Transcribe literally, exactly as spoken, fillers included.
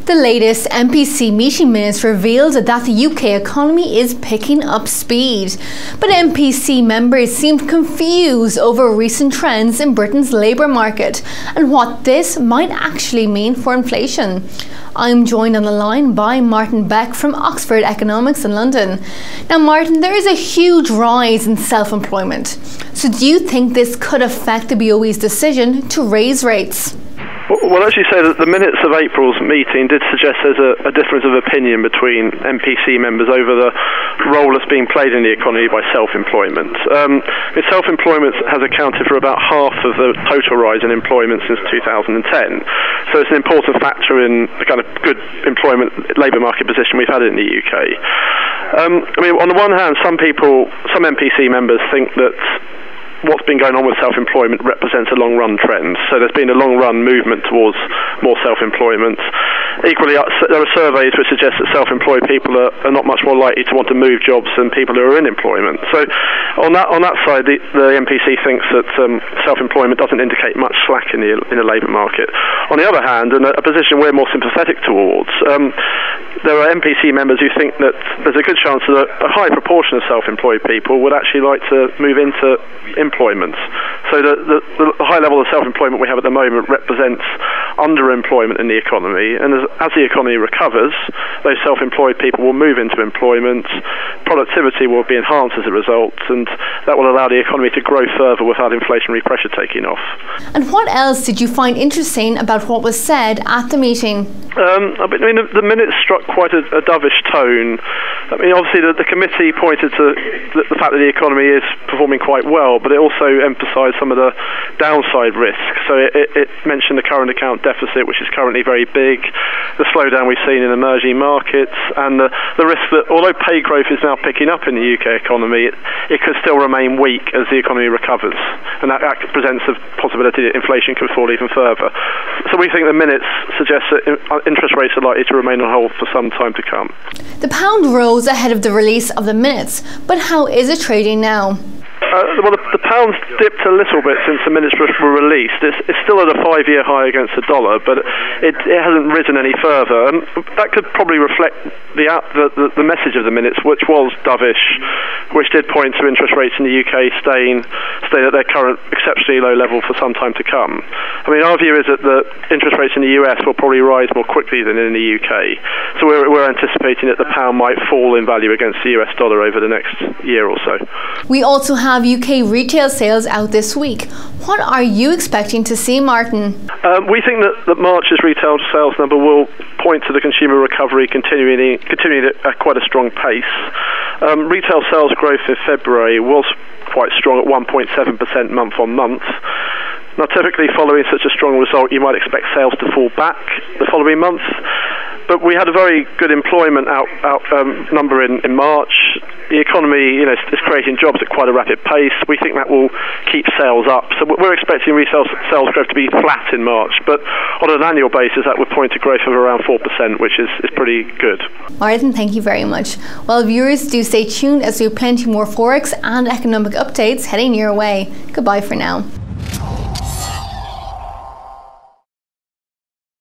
The latest M P C meeting minutes revealed that the U K economy is picking up speed. But M P C members seemed confused over recent trends in Britain's labour market and what this might actually mean for inflation. I'm joined on the line by Martin Beck from Oxford Economics in London. Now Martin, there is a huge rise in self-employment. So do you think this could affect the B O E's decision to raise rates? Well, as you say, the minutes of April's meeting did suggest there's a, a difference of opinion between M P C members over the role that's being played in the economy by self-employment. Um, self-employment has accounted for about half of the total rise in employment since two thousand ten. So it's an important factor in the kind of good employment labour market position we've had in the U K. Um, I mean, on the one hand, some people, some M P C members think that what's been going on with self-employment represents a long-run trend. So there's been a long-run movement towards more self-employment. Equally, there are surveys which suggest that self-employed people are, are not much more likely to want to move jobs than people who are in employment. So on that on that side, the, the M P C thinks that um, self-employment doesn't indicate much slack in the in the labour market. On the other hand, and a, a position we're more sympathetic towards, um, there are M P C members who think that there's a good chance that a high proportion of self-employed people would actually like to move into employment. So the, the, the high level of self-employment we have at the moment represents underemployment in the economy, and as, as the economy recovers, those self-employed people will move into employment, productivity will be enhanced as a result, and that will allow the economy to grow further without inflationary pressure taking off. And what else did you find interesting about what was said at the meeting? Um, I mean, the, the minutes struck quite a, a dovish tone. I mean, obviously the, the committee pointed to the, the fact that the economy is performing quite well, but it also emphasised some of the downside risks. So it, it, it mentioned the current account deficit, which is currently very big, the slowdown we've seen in emerging markets, and the, the risk that although pay growth is now picking up in the U K economy, it, it could still remain weak as the economy recovers, and that, that presents a possibility that inflation could fall even further. So we think the minutes suggest that interest rates are likely to remain on hold for some time to come. The pound rose ahead of the release of the minutes, but how is it trading now? Uh, well, the, the pound's dipped a little bit since the minutes were released. It's, it's still at a five-year high against the dollar, but it, it hasn't risen any further. And that could probably reflect the, the, the message of the minutes, which was dovish, which did point to interest rates in the U K staying, staying at their current exceptionally low level for some time to come. I mean, our view is that the interest rates in the U S will probably rise more quickly than in the U K. So we're, we're anticipating that the pound might fall in value against the U S dollar over the next year or so. We also have U K retail sales out this week. What are you expecting to see, Martin? Um, we think that, that March's retail sales number will point to the consumer recovery continuing, continuing at quite a strong pace. Um, retail sales growth in February was quite strong at one point seven percent month on month. Now, typically following such a strong result, you might expect sales to fall back the following month. But we had a very good employment out, out um, number in, in March. The economy, you know, is creating jobs at quite a rapid pace. We think that will keep sales up. So we're expecting retail sales growth to be flat in March. But on an annual basis, that would point to growth of around four percent, which is, is pretty good. Martin, thank you very much. Well, viewers, do stay tuned as we have plenty more Forex and economic updates heading your way. Goodbye for now.